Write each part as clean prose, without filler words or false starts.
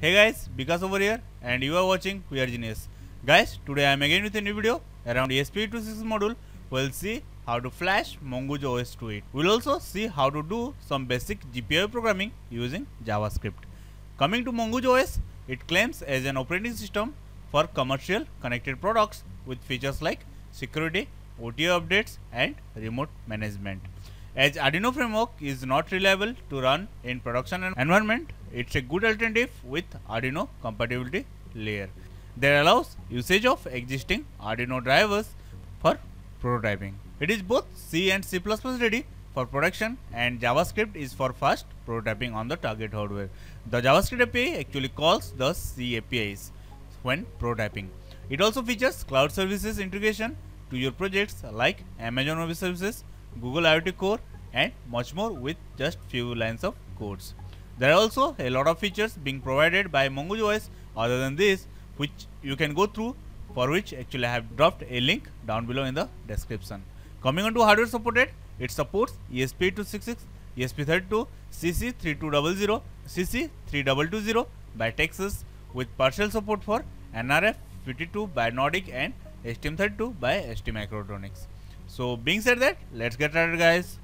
Hey guys, Vikas over here and you are watching We Are Genius. Guys, today I am again with a new video around ESP8266 module. We'll see how to flash Mongoose OS to it. We'll also see how to do some basic GPIO programming using JavaScript. Coming to Mongoose OS, it claims as an operating system for commercial connected products with features like security, OTA updates and remote management. As Arduino framework is not reliable to run in production environment, it's a good alternative with Arduino compatibility layer that allows usage of existing Arduino drivers for prototyping. It is both C and C++ ready for production, and JavaScript is for fast prototyping on the target hardware. The JavaScript API actually calls the C APIs when prototyping. It also features cloud services integration to your projects like Amazon Web Services, Google IoT Core and much more with just few lines of codes. There are also a lot of features being provided by Mongoose OS other than this, which you can go through, for which actually I have dropped a link down below in the description. Coming on to hardware supported, it supports ESP8266, ESP32, CC3200, CC3220 by Texas with partial support for NRF52 by Nordic and STM32 by ST Microelectronics. So being said that, let's get started guys.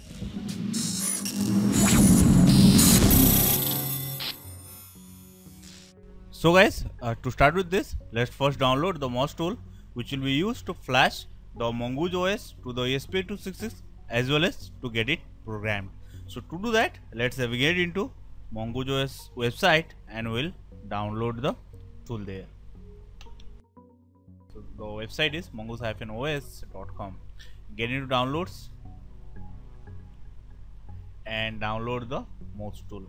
So guys, to start with this, let's first download the MOS tool, which will be used to flash the Mongoose OS to the ESP8266 as well as to get it programmed. So to do that, let's navigate into Mongoose OS website and we'll download the tool there. So the website is mongoose-os.com. Get into downloads and download the MOS tool.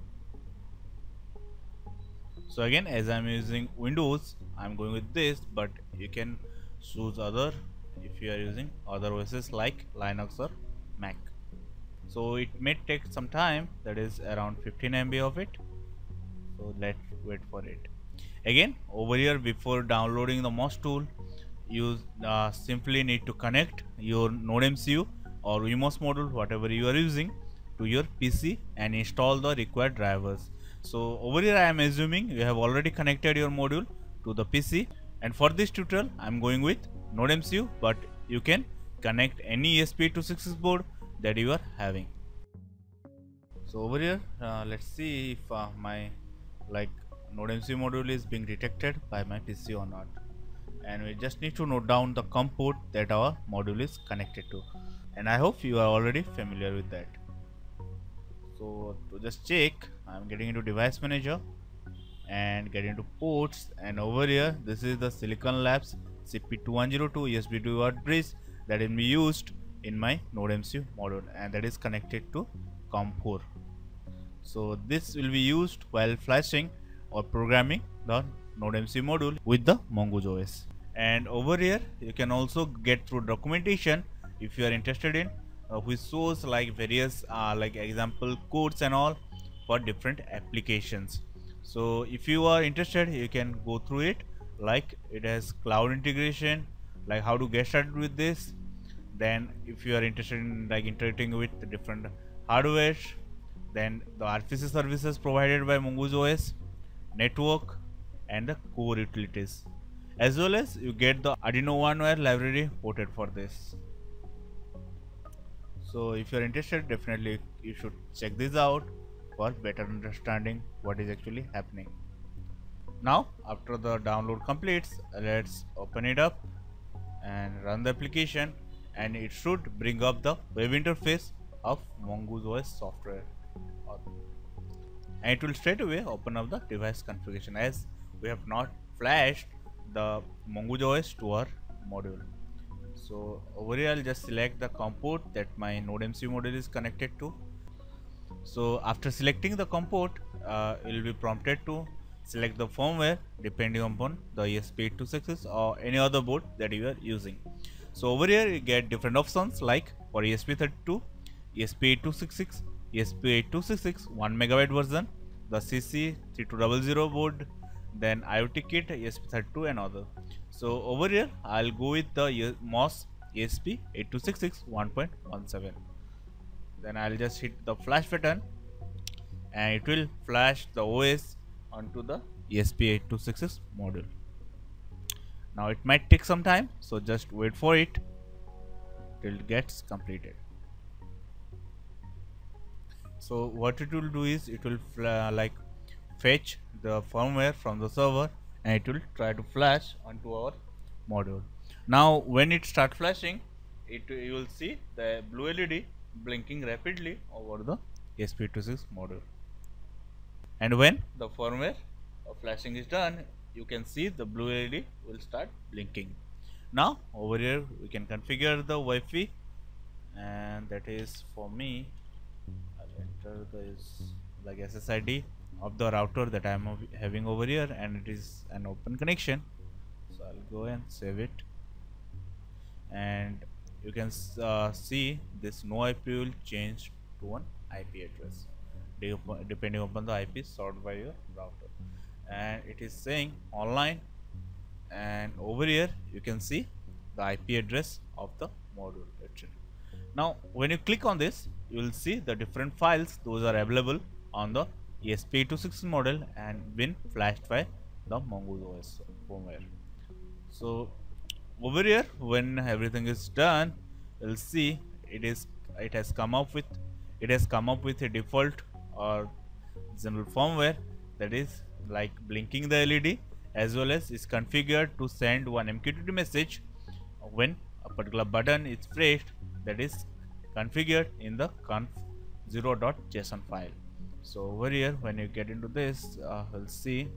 So again, as I'm using Windows, I'm going with this, but you can choose other if you are using other OSs like Linux or Mac. So it may take some time, that is around 15 MB of it. So let's wait for it. Again, over here, before downloading the MOS tool, you simply need to connect your NodeMCU or eMOS module, whatever you are using, to your PC and install the required drivers. So over here I am assuming you have already connected your module to the PC, and for this tutorial I am going with NodeMCU, but you can connect any ESP8266 board that you are having. So over here let's see if my NodeMCU module is being detected by my PC or not, and we just need to note down the COM port that our module is connected to, and I hope you are already familiar with that. So to just check, I'm getting into device manager and get into ports, and over here this is the Silicon Labs CP2102 USB to UART bridge that will be used in my NodeMCU module, and that is connected to COM4. So this will be used while flashing or programming the NodeMCU module with the Mongoose OS. And over here you can also get through documentation if you are interested in, which shows like various example codes and all for different applications. So if you are interested, you can go through it, like it has cloud integration, like how to get started with this. Then if you are interested in interacting with the different hardware, then the RPC services provided by Mongoose OS, network and the core utilities, as well as you get the Arduino OneWire library ported for this. So if you are interested, definitely you should check this out for better understanding what is actually happening. Now after the download completes, let's open it up and run the application, and it should bring up the web interface of Mongoose OS software, and it will straight away open up the device configuration, as we have not flashed the Mongoose OS to our module. So over here I'll just select the COM port that my NodeMCU module is connected to. So after selecting the COM port, it will be prompted to select the firmware depending upon the ESP8266 or any other board that you are using. So over here you get different options, like for ESP32, ESP8266, ESP8266 1 MB version, the CC3200 board, then IoT kit, ESP32 and other. So over here I'll go with the MOS ESP8266 1.17. Then I'll just hit the flash button and it will flash the OS onto the ESP8266 module. Now it might take some time, so just wait for it till it gets completed. So what it will do is it will like fetch the firmware from the server, and it will try to flash onto our module. Now when it start flashing, you will see the blue LED blinking rapidly over the ESP8266 module. And when the firmware flashing is done, you can see the blue LED will start blinking. Now over here we can configure the Wi-Fi, and that is for me. I'll enter this like SSID of the router that I am having over here, and it is an open connection. So I'll go and save it, and you can see this no IP will change to an IP address depending upon the IP sought by your router, and it is saying online, and over here you can see the IP address of the module actually. Now when you click on this, you will see the different files those are available on the ESP8266 model and been flashed by the Mongoose OS firmware. So over here, when everything is done, you'll see it has come up with a default or general firmware that is like blinking the LED, as well as is configured to send one MQTT message when a particular button is pressed, that is configured in the conf0.json file. So over here, when you get into this, you'll see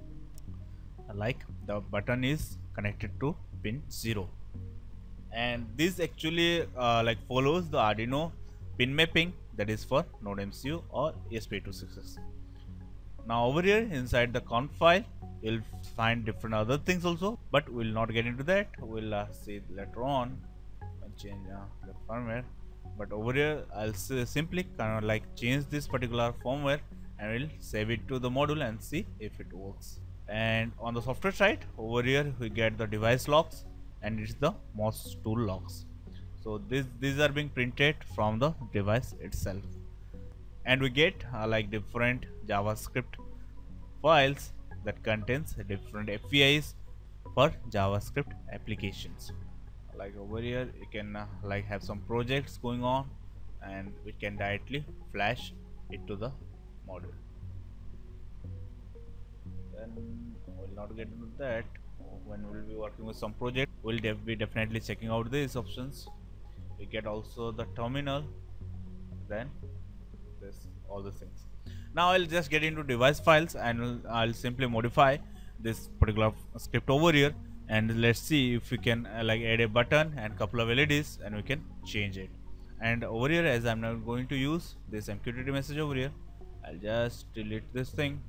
like the button is connected to pin 0, and this actually like follows the Arduino pin mapping that is for NodeMCU or ESP8266. Now over here inside the conf file, you'll find different other things also, but we'll not get into that. We'll see later on and change the firmware. But over here I'll simply kind of like change this particular firmware, and we'll save it to the module and see if it works. And on the software side, over here we get the device logs, and it's the MOS tool logs. So these are being printed from the device itself, and we get like different JavaScript files that contains different FEIs for JavaScript applications. Like over here you can like have some projects going on, and we can directly flash it to the module. Then we'll not get into that. When we'll be working with some project, we'll be definitely checking out these options. We get also the terminal, then this all the things. Now I'll just get into device files, and I'll simply modify this particular script over here, and let's see if we can like add a button and couple of LEDs, and we can change it. And over here, as I'm not going to use this MQTT message over here, I'll just delete this thing,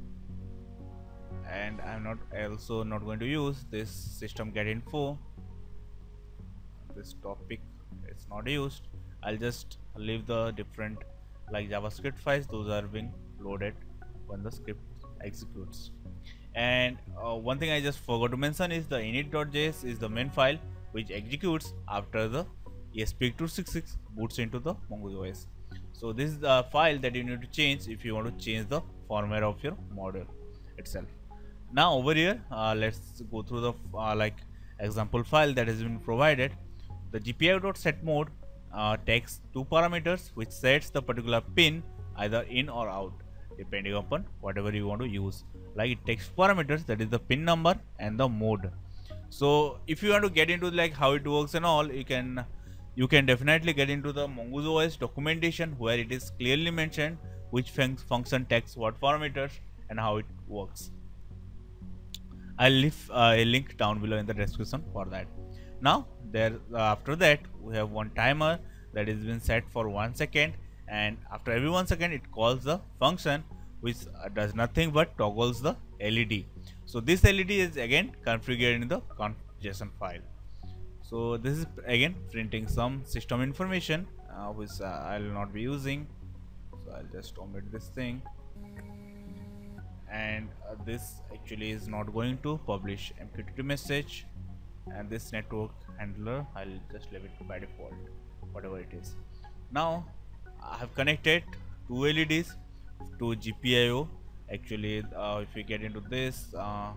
and I'm also not going to use this system get info. This topic is not used. I'll just leave the different like JavaScript files, those are being loaded when the script executes. And one thing I just forgot to mention is the init.js is the main file which executes after the ESP8266 boots into the Mongoose OS. So this is the file that you need to change if you want to change the firmware of your module itself. Now over here, let's go through the like example file that has been provided. The GPIO.setMode takes two parameters which sets the particular pin either in or out depending upon whatever you want to use. Like it takes parameters, that is the pin number and the mode. So if you want to get into like how it works and all, you can definitely get into the Mongoose OS documentation, where it is clearly mentioned which function takes what parameters and how it works. I'll leave a link down below in the description for that. Now after that we have one timer that has been set for 1 second, and after every 1 second it calls the function which does nothing but toggles the LED. So this LED is again configured in the conf.json file. So this is again printing some system information which I will not be using. So I'll just omit this thing, and this actually is not going to publish MQTT message, and this network handler I'll just leave it by default, whatever it is. Now I have connected two LEDs to GPIO Actually, if we get into this,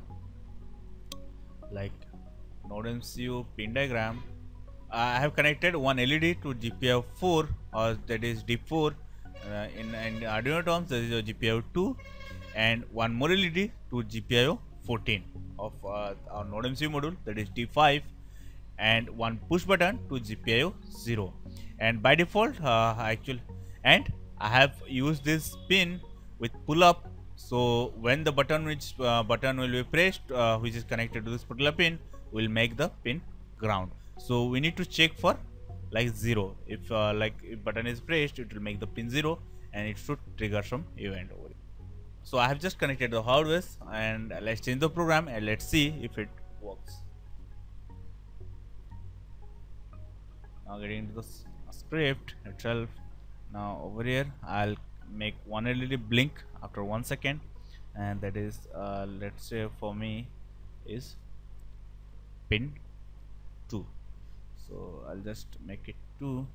like NodeMCU pin diagram, I have connected one LED to GPIO 4, or that is D4. In Arduino terms, there is a GPIO 2, and one more LED to GPIO 14 of our NodeMCU module, that is D5, and one push button to GPIO 0. And by default, and I have used this pin with pull up. So when the button will be pressed, which is connected to this particular pin, will make the pin ground. So we need to check for like 0. If if button is pressed, it will make the pin 0, and it should trigger some event over it. So I have just connected the hardware, and let's change the program and let's see if it works. Now getting into the script itself. Now over here I'll make one LED blink after 1 second, and that is let's say for me is pin 2. So I'll just make it 2.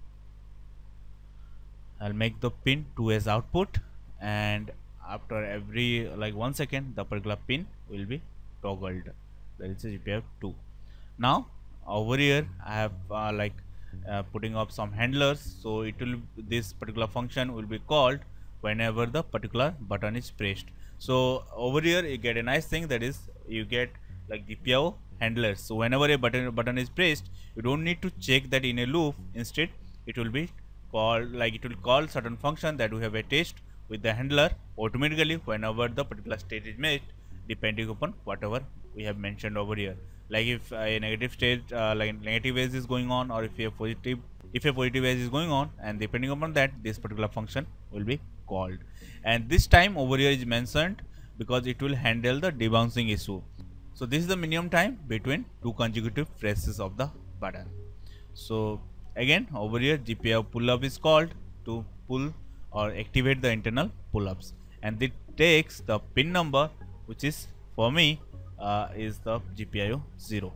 I'll make the pin 2 as output, and after every like 1 second the particular pin will be toggled. That is GPIO 2. Now over here I have putting up some handlers, so it will, this particular function will be called whenever the particular button is pressed. So over here you get a nice thing, that is you get like GPIO handlers. So whenever a button is pressed, you don't need to check that in a loop. Instead it will be called, like it will call certain function that we have attached with the handler automatically whenever the particular state is met, depending upon whatever we have mentioned over here. Like if a negative state, like negative edge is going on, or if a positive edge is going on, and depending upon that, this particular function will be called. And this time over here is mentioned because it will handle the debouncing issue. So this is the minimum time between two consecutive presses of the button. So again over here GPIO pull up is called to pull or activate the internal pull-ups, and it takes the pin number, which is for me is the GPIO 0.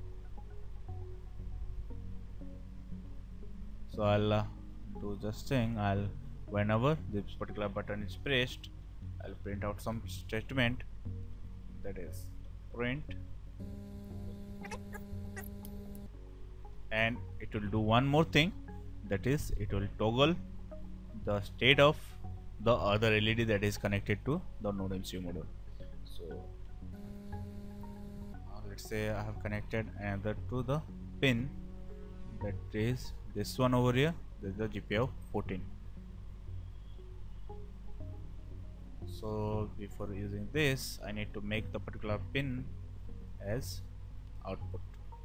So I'll do this thing. Whenever this particular button is pressed, I'll print out some statement, that is print, and it will do one more thing, that is it will toggle the state of the other LED that is connected to the NodeMCU module. So let's say I have connected another to the pin, that is this one over here. This is the GPIO 14. So before using this, I need to make the particular pin as output.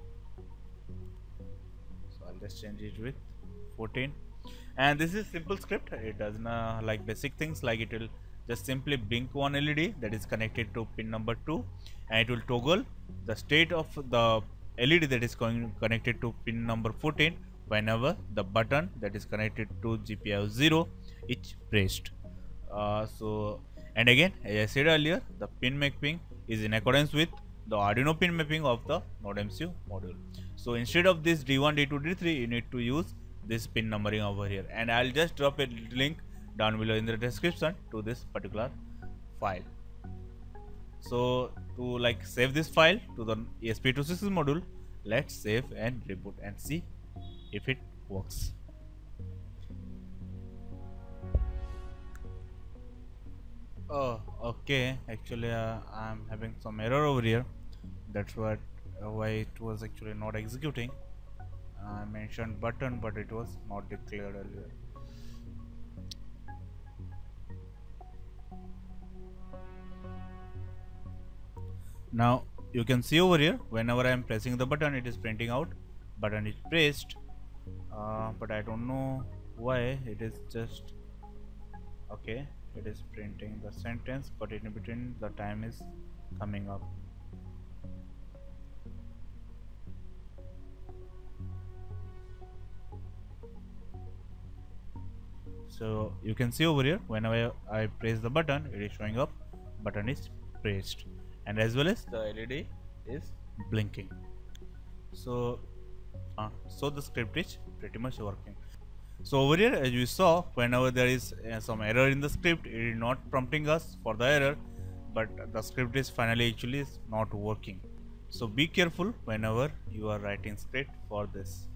So I'll just change it with 14. And this is simple script. It does not like basic things, like it will just simply blink one LED that is connected to pin number 2, and it will toggle the state of the LED that is connected to pin number 14 whenever the button that is connected to GPIO 0 is pressed. And again, as I said earlier, the pin mapping is in accordance with the Arduino pin mapping of the NodeMCU module. So instead of this D1, D2, D3, you need to use this pin numbering over here, and I'll just drop a link down below in the description to this particular file. So to like save this file to the ESP8266 module, let's save and reboot and see if it works. Oh, okay. Actually, I'm having some error over here. That's what why it was actually not executing. I mentioned button, but it was not declared earlier. Now you can see over here, whenever I am pressing the button, it is printing out button is pressed, but I don't know why. It is just okay, it is printing the sentence, but in between the time is coming up. So you can see over here, whenever I press the button, it is showing up button is pressed, and as well as the LED is blinking. So so the script is pretty much working. So over here, as you saw, whenever there is some error in the script, it is not prompting us for the error, but the script is finally actually is not working. So be careful whenever you are writing script for this.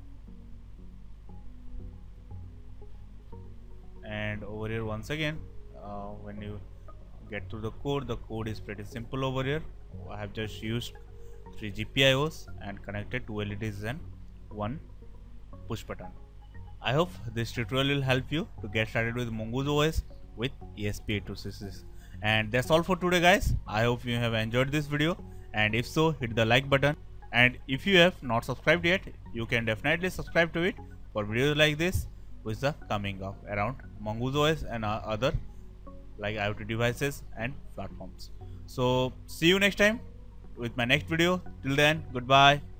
And over here once again, when you get to the code is pretty simple over here. I have just used 3 GPIOs and connected 2 LEDs and 1 push button. I hope this tutorial will help you to get started with Mongoose OS with ESP8266. And that's all for today, guys. I hope you have enjoyed this video, and if so, hit the like button. And if you have not subscribed yet, you can definitely subscribe to it for videos like this, which are coming up around Mongoose OS and other like IoT devices and platforms. So see you next time with my next video. Till then, goodbye.